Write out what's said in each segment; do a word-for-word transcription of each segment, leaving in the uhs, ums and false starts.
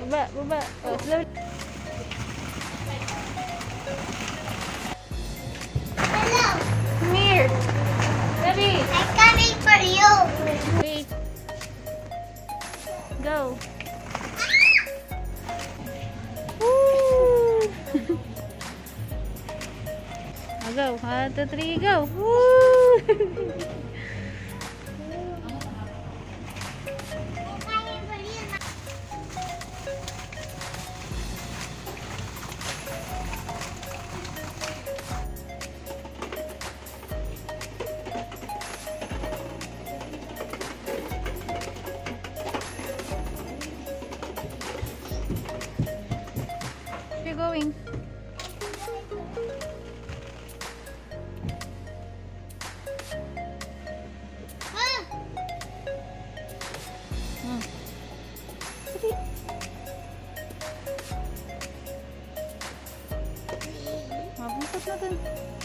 Baba, baba. Oh, slow. Hello. Come here. Ready? I'm coming for you. Wait. Go. Woo! I'll go. One, two, three, go. Woo! Where you going? Ah. Hmm. Mabusap na dun.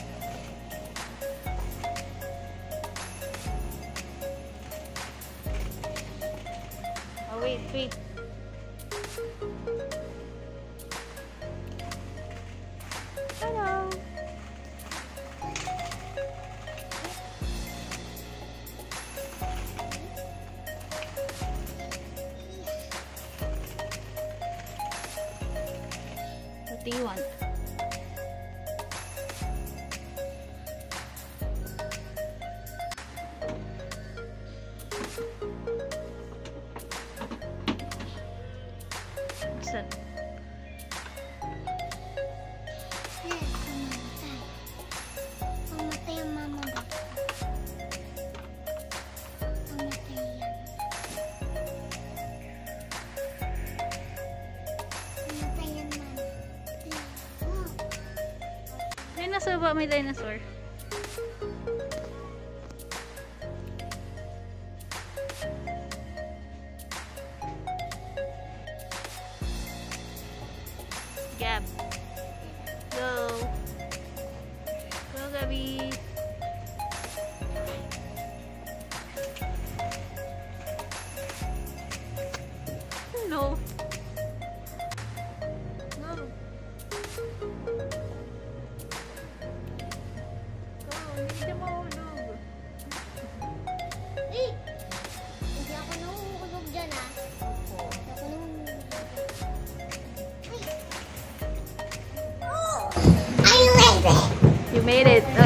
Oh, wait, wait. Hello. What do you want? What's that? Yes, mamatay. Mamatay ang mama mo. Mamatay yan. Mamatay yan, mama. Oh. Dinosaur ba? May dinosaur. Gab. Go. Go, Gabby. No. No. Go. Hindi siya mahulog. Eh! Hindi ako nahuhulog dyan, ah. Hindi ako nahuhulog. Ay! Oh! Are you ready? You made it.